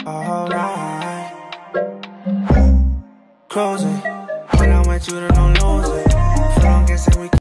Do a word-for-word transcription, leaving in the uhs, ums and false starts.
alright. Close it. When I'm with you, there's no